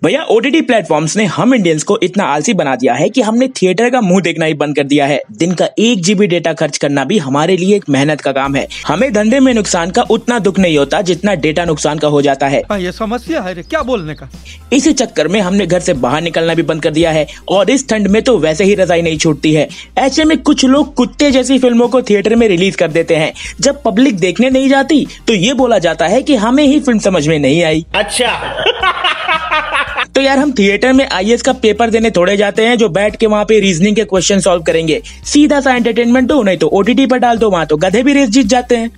भैया OTT platforms ने हम इंडियंस को इतना आलसी बना दिया है कि हमने थिएटर का मुंह देखना ही बंद कर दिया है। दिन का 1 GB डेटा खर्च करना भी हमारे लिए एक मेहनत का काम है। हमें धंधे में नुकसान का उतना दुख नहीं होता जितना डेटा नुकसान का हो जाता है। ये समस्या है रे, क्या बोलने का। इसी चक्कर में हमने घर से बाहर निकलना भी बंद कर दिया है और इस ठंड में तो वैसे ही रजाई नहीं छूटती है। ऐसे में कुछ लोग कुत्ते जैसी फिल्मों को थिएटर में रिलीज कर देते हैं। जब पब्लिक देखने नहीं जाती तो ये बोला जाता है कि हमें ही फिल्म समझ में नहीं आई। अच्छा तो यार हम थिएटर में IAS का पेपर देने थोड़े जाते हैं जो बैठ के वहाँ पे रीजनिंग के क्वेश्चन सॉल्व करेंगे। सीधा सा एंटरटेनमेंट हो, नहीं तो OTT पर डाल दो, वहाँ तो गधे भी रेस जीत जाते हैं।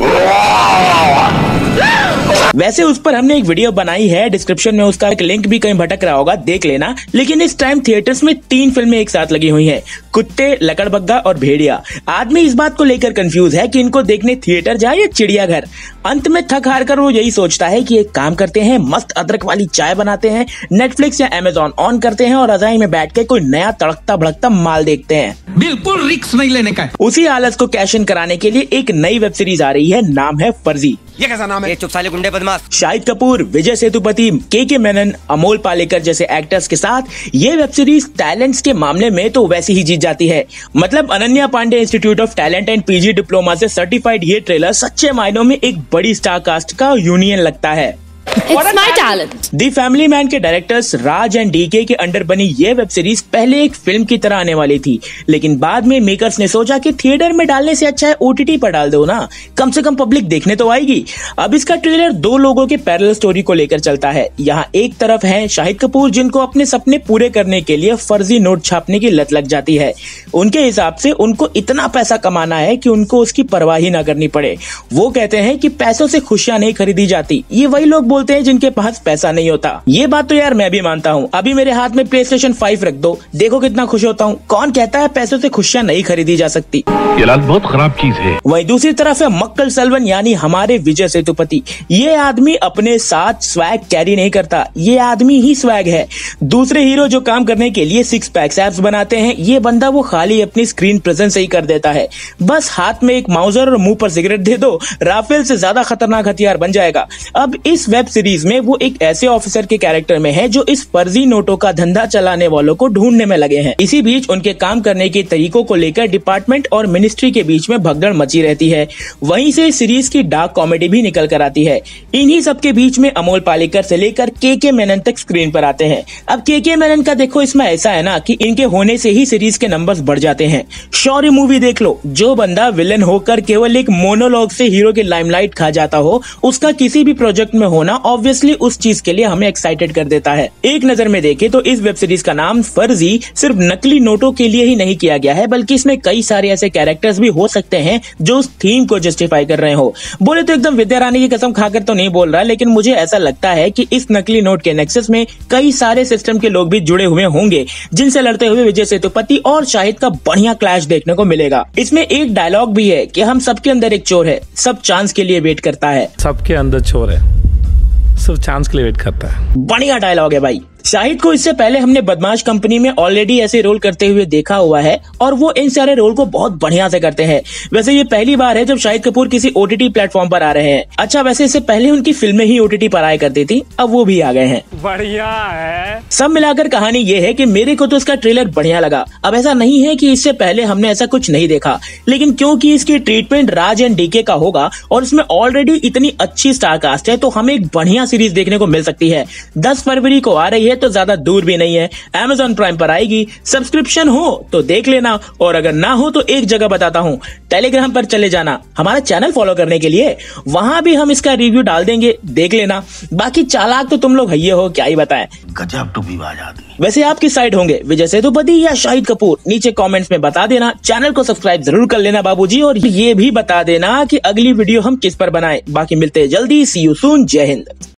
वैसे उस पर हमने एक वीडियो बनाई है, डिस्क्रिप्शन में उसका एक लिंक भी कहीं भटक रहा होगा, देख लेना। लेकिन इस टाइम थिएटर्स में 3 फिल्में एक साथ लगी हुई हैं, कुत्ते, लकड़बग्गा और भेड़िया। आदमी इस बात को लेकर कंफ्यूज है कि इनको देखने थिएटर जाए या चिड़ियाघर। अंत में थक हार कर वो यही सोचता है कि एक काम करते हैं, मस्त अदरक वाली चाय बनाते हैं, नेटफ्लिक्स या Amazon ऑन करते हैं और रजाई में बैठ के कोई नया तड़कता भड़कता माल देखते हैं। बिल्कुल रिस्क नहीं लेने का है। उसी आलस को कैश इन कराने के लिए एक नई वेब सीरीज आ रही है, नाम है फर्जी। ये कैसा नाम है? चुप साले गुंडे बदमाश। शाहिद कपूर, विजय सेतुपति, के मेनन, अमोल पालेकर जैसे एक्टर्स के साथ ये वेब सीरीज टैलेंट्स के मामले में तो वैसे ही जीत जाती है। मतलब Ananya Pandey institute of talent and PG diploma से सर्टिफाइड ये ट्रेलर सच्चे मायनों में एक बड़ी स्टार कास्ट का यूनियन लगता है। It's my talent. The family man के डायरेक्टर्स राज एंड DK के अंडर बनी ये वेब सीरीज पहले एक फिल्म की तरह आने वाली थी, लेकिन बाद में मेकर्स ने सोचा कि थिएटर में डालने से अच्छा है OTT पर डाल दो ना, कम से कम पब्लिक देखने तो आएगी। अब इसका ट्रेलर 2 लोगों के पैरेलल स्टोरी को लेकर चलता है। यहाँ एक तरफ है शाहिद कपूर जिनको अपने सपने पूरे करने के लिए फर्जी नोट छापने की लत लग जाती है। उनके हिसाब से उनको इतना पैसा कमाना है कि उनको उसकी परवाह ही ना करनी पड़े। वो कहते हैं कि पैसों से खुशियां नहीं खरीदी जाती। ये वही लोग बोलते हैं जिनके पास पैसा नहीं होता। ये बात तो यार मैं भी मानता हूँ। अभी मेरे हाथ में PlayStation 5 रख दो, देखो कितना खुश होता हूँ। कौन कहता है पैसों से खुशियां नहीं खरीदी जा सकती? ये लाल बहुत खराब चीज है। वहीं दूसरी तरफ है मक्कल सल्वन यानी हमारे विजय सेतुपति। ये आदमी अपने साथ स्वैग कैरी नहीं करता, ये आदमी ही स्वैग है। दूसरे हीरो जो काम करने के लिए 6 पैक्स एब्स बनाते हैं, ये बंदा वो खाली अपनी स्क्रीन प्रेजेंस ही कर देता है। बस हाथ में एक माउजर और मुंह पर सिगरेट दे दो, राफेल से ज्यादा खतरनाक हथियार बन जाएगा। अब इस वेब सीरीज में वो एक ऐसे ऑफिसर के कैरेक्टर में है जो इस फर्जी नोटों का धंधा चलाने वालों को ढूंढने में लगे हैं। इसी बीच उनके काम करने के तरीकों को लेकर डिपार्टमेंट और मिनिस्ट्री के बीच में भगदड़ मची रहती है। वहीं से सीरीज की डार्क कॉमेडी भी निकल कर आती है। इन्हीं सबके बीच में अमोल पालेकर से लेकर के मेनन तक स्क्रीन पर आते हैं। अब के मेनन का देखो इसमें ऐसा है ना कि इनके होने से ही सीरीज के नंबर्स बढ़ जाते हैं। शौर्य मूवी देख लो, जो बंदा विलन होकर केवल एक मोनोलॉग से हीरो की लाइमलाइट खा जाता हो, उसका किसी भी प्रोजेक्ट में होना ऑब्वियसली उस चीज के लिए हमें एक्साइटेड कर देता है। एक नजर में देखें तो इस वेब सीरीज का नाम फर्जी सिर्फ नकली नोटों के लिए ही नहीं किया गया है, बल्कि इसमें कई सारे ऐसे कैरेक्टर्स भी हो सकते हैं जो उस थीम को जस्टिफाई कर रहे हो। बोले तो एकदम विद्या रानी की कसम खाकर तो नहीं बोल रहा, लेकिन मुझे ऐसा लगता है कि इस नकली नोट के नेक्सस में कई सारे सिस्टम के लोग भी जुड़े हुए होंगे, जिनसे लड़ते हुए विजय सेतुपति और शाहिद का बढ़िया क्लैश देखने को मिलेगा। इसमें एक डायलॉग भी है कि हम सबके अंदर एक चोर है, सब चांस के लिए वेट करता है। सबके अंदर चोर है, सिर्फ चांस के लिए वेट करता है। बढ़िया डायलॉग है भाई। शाहिद को इससे पहले हमने बदमाश कंपनी में ऑलरेडी ऐसे रोल करते हुए देखा हुआ है और वो इन सारे रोल को बहुत बढ़िया से करते हैं। वैसे ये पहली बार है जब शाहिद कपूर किसी OTT प्लेटफॉर्म पर आ रहे हैं। अच्छा, वैसे इससे पहले उनकी फिल्में ही OTT पर आया करती थी, अब वो भी आ गए हैं। बढ़िया है। सब मिलाकर कहानी ये है कि मेरे को तो इसका ट्रेलर बढ़िया लगा। अब ऐसा नहीं है कि इससे पहले हमने ऐसा कुछ नहीं देखा, लेकिन क्योंकि इसकी ट्रीटमेंट राज एंड DK का होगा और इसमें ऑलरेडी इतनी अच्छी स्टार कास्ट है, तो हमें एक बढ़िया सीरीज देखने को मिल सकती है। 10 फरवरी को आ रही है तो ज्यादा दूर भी नहीं है। Amazon प्राइम पर आएगी। सब्सक्रिप्शन हो तो देख लेना, और अगर ना हो तो एक जगह बताता हूँ, टेलीग्राम पर चले जाना हमारा चैनल फॉलो करने के लिए। वहां भी हम इसका रिव्यू डाल देंगे, देख लेना। बाकी चालाक तो तुम लोग हइये हो, क्या ही बताएं। गजब टूपीबाज आदमी। वैसे आप किस साइड होंगे, विजय सेतुपति या शाहिद कपूर? नीचे कमेंट्स में बता देना। चैनल को सब्सक्राइब जरूर कर लेना बाबूजी, और ये भी बता देना कि अगली वीडियो हम किस पर बनाएं। बाकी मिलते हैं जल्दी। See you soon. जय हिंद।